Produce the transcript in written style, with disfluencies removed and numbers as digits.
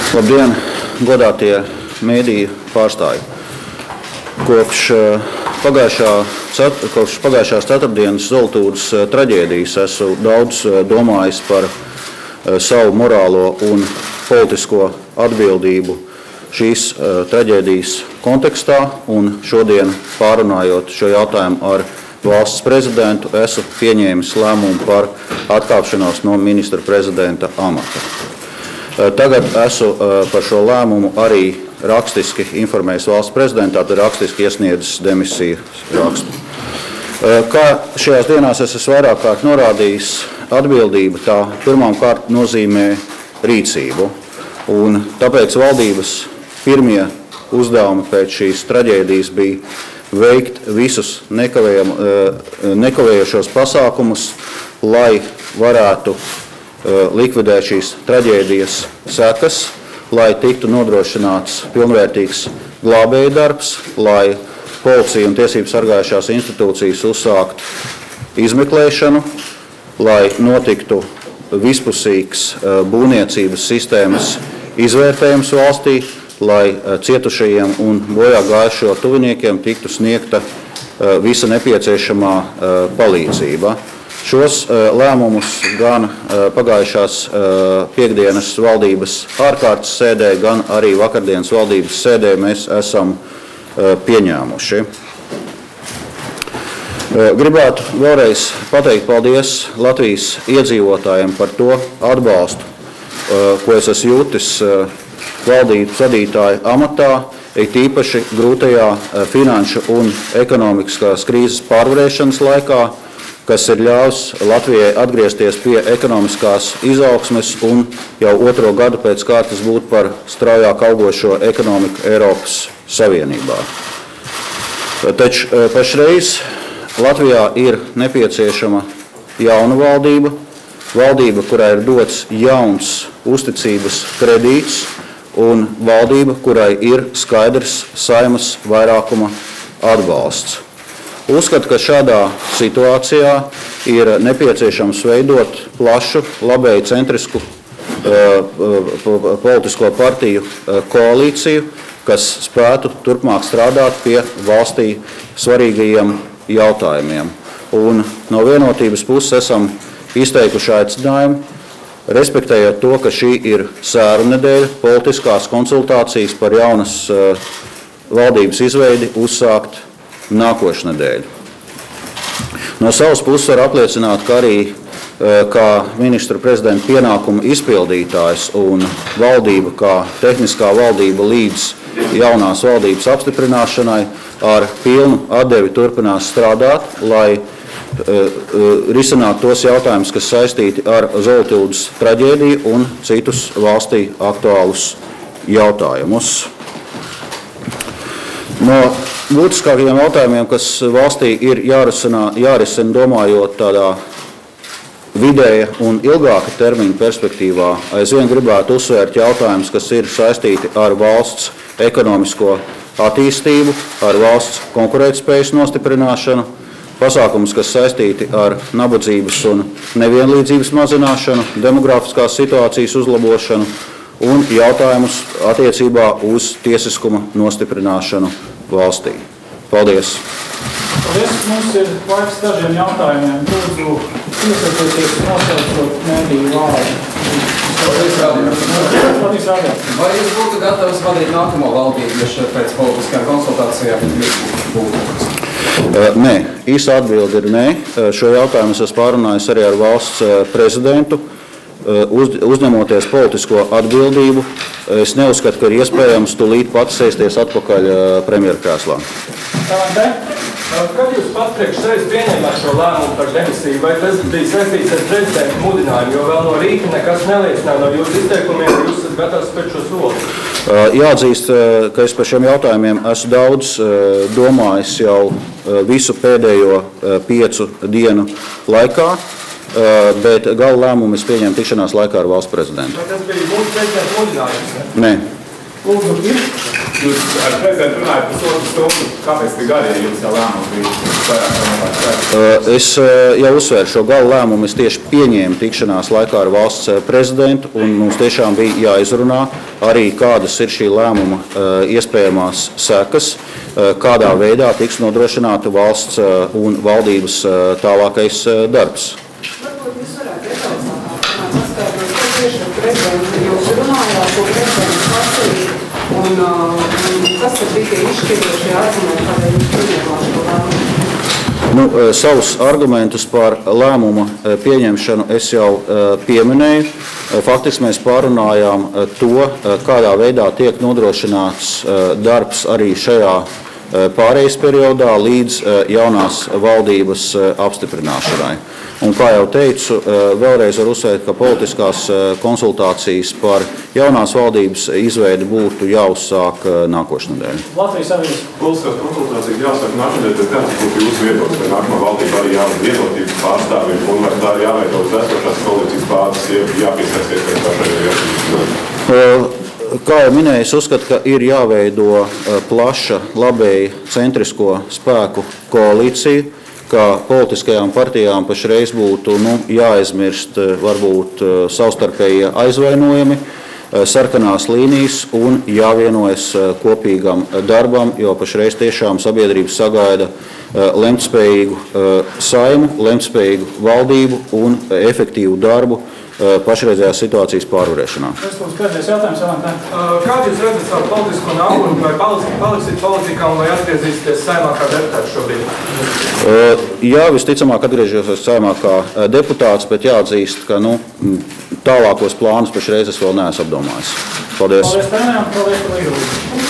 Labdien, godātie mēdīju pārstāvji. Kopš pagājušās ceturtdienas Zoltūras traģēdijas esmu daudz domājis par savu morālo un politisko atbildību šīs traģēdijas kontekstā, un šodien pārunājot šo jautājumu ar valsts prezidentu, esmu pieņēmis lēmumu par atkāpšanos no ministra prezidenta amata. Tagad esmu par šo lēmumu arī rakstiski informējis valsts prezidentā, tad rakstiski iesniedzis demisiju rakstu. Kā šajās dienās es esmu vairāk kārt norādījis, atbildība tā pirmām kārt nozīmē rīcību, un tāpēc valdības pirmie uzdevumi pēc šīs traģēdijas bija veikt visus nekavējošos pasākumus, lai varētu likvidēt šīs traģēdijas sekas, lai tiktu nodrošināts pilnvērtīgs glābēju darbs, lai policija un tiesības sargājušās institūcijas uzsākt izmeklēšanu, lai notiktu vispusīgs būvniecības sistēmas izvērtējums valstī, lai cietušajiem un bojā gājušo tuviniekiem tiktu sniegta visa nepieciešamā palīdzība. Šos lēmumus gan pagājušās piekdienas valdības ārkārtas sēdē, gan arī vakardienas valdības sēdē mēs esam pieņēmuši. Gribētu vēlreiz pateikt paldies Latvijas iedzīvotājiem par to atbalstu, ko es esmu jūtis valdības vadītāja amatā, it īpaši grūtajā finanšu un ekonomiskās krīzes pārvarēšanas laikā, kas ir ļaus Latvijai atgriezties pie ekonomiskās izaugsmes un jau otro gadu pēc kārtas būt par straujāk augošo ekonomiku Eiropas Savienībā. Taču pašreiz Latvijā ir nepieciešama jauna valdība, kurai ir dots jauns uzticības kredīts un valdība, kurai ir skaidrs Saeimas vairākuma atbalsts. Uzskatu, ka šādā situācijā ir nepieciešams veidot plašu, labēji centrisku politisko partiju koalīciju, kas spētu turpmāk strādāt pie valstī svarīgajiem jautājumiem. Un no vienotības puses esam izteikuši aicinājumu, respektējot to, ka šī ir sēru nedēļa, politiskās konsultācijas par jaunas valdības izveidi uzsākt nākošu nedēļu. No savas puses var apliecināt, ka arī kā ministra prezidenta pienākumu izpildītājs un valdība kā tehniskā valdība līdz jaunās valdības apstiprināšanai ar pilnu atdevi turpinās strādāt, lai risinātu tos jautājumus, kas saistīti ar Zoltūras traģēdiju un citus valstī aktuālus jautājumus. No būtiskākajiem jautājumiem, kas valstī ir jārisina domājot tādā vidēja un ilgāka termiņa perspektīvā, aizvien gribētu uzsvērt jautājumus, kas ir saistīti ar valsts ekonomisko attīstību, ar valsts konkurētspējas nostiprināšanu, pasākumus, kas saistīti ar nabadzības un nevienlīdzības mazināšanu, demografiskās situācijas uzlabošanu un jautājumus attiecībā uz tiesiskuma nostiprināšanu valstī. Paldies! Paldies! Mums ir laiks dažiem jautājumiem. Lūdzu, iesaistieties nosaucot mēdīju vārdu. Vai jūs būtu gatavs vadīt nākamo valdību, ja pēc politiskajām konsultācijām būtu? Nē, īsa atbilde ir nē. Šo jautājumu es esmu pārunājis arī ar valsts prezidentu. Uzņemoties politisko atbildību, es neuzskatu, ka ir iespējams tūlīt pats sēsties atpakaļ premjera krēslā. Kad jūs pats priekš sevis pieņēmāt šo lēmumu par demisiju, vai tas bija saistīts ar prezidenta mudinājumu, jo vēl no rīta nekas neliecināja no jūsu izteikumiem, ka jūs esat gatavs spērt šo soli? Jāatzīst, ka es par šiem jautājumiem esmu daudz domājis jau visu pēdējo 5 dienu laikā, bet gala lēmumu es pieņēmu tikšanās laikā ar valsts prezidentu. Vai tas bija mūsu prezidenta mudinājums? Nē. Lūdzu, ir. Jūs ar prezidentu runājat pusotru stundu. Kāpēc tik gari, ja jums jau lēmums bija vairāk vai mazāk? Es jau uzsvēru šo gala lēmumu. Es tieši pieņēmu tikšanās laikā ar valsts prezidentu, un mums tiešām bija jāizrunā arī, kādas ir šī lēmuma iespējamās sekas, kādā veidā tiks nodrošināta valsts un valdības tālākais darbs. Varbūt jūs varētu ietaucāt, paskaidrot, ko tieši ar prezidentu jūs runājāt, ko prezidents pasīja, un kas tad bija tie izšķirošie argumenti, kādēļ jūs pieņēmāt šo lēmumu? Savus argumentus par lēmumu pieņemšanu es jau pieminēju. Faktiski mēs pārunājām to, kādā veidā tiek nodrošināts darbs arī šajā pārejas periodā līdz jaunās valdības apstiprināšanai. Un, kā jau teicu, vēlreiz var uzsvērt, ka politiskās konsultācijas par jaunās valdības izveidi būtu jāuzsāk nākošnedēļ. Latvijas avīze. Politiskās konsultācijas jāsāk nākamnedēļ, bet kāds būtu jūsu viedoklis, vai nākamā valdība arī jābūt vienotības pārstāvjiem, un vai tā ir jāveido uz esošās koalīcijas bāzes, jāpiesaisties pēc pašai. Kā jau minēju, es uzskatu, ka ir jāveido plaša, labēji centrisko spēku koalīcija, ka politiskajām partijām pašreiz būtu jāaizmirst varbūt savstarpējie aizvainojumi, sarkanās līnijas un jāvienojas kopīgam darbam, jo pašreiz tiešām sabiedrība sagaida lemtspējīgu saimu, lemtspējīgu valdību un efektīvu darbu pašreizējās situācijas pārvarēšanā. Pēdējais jautājums, Jolanta. Kādu jūs redzat savu politisko nākotni, vai paliksiet politikā un vai atgriezīsieties Saeimā kā deputāts šobrīd? Jā, visticamāk atgriežos Saeimā kā deputāts, bet jāatzīst, ka tālākos plānus pašreiz es vēl neesmu apdomājis. Paldies! Paldies, treneriem, paldies par līdzdalību.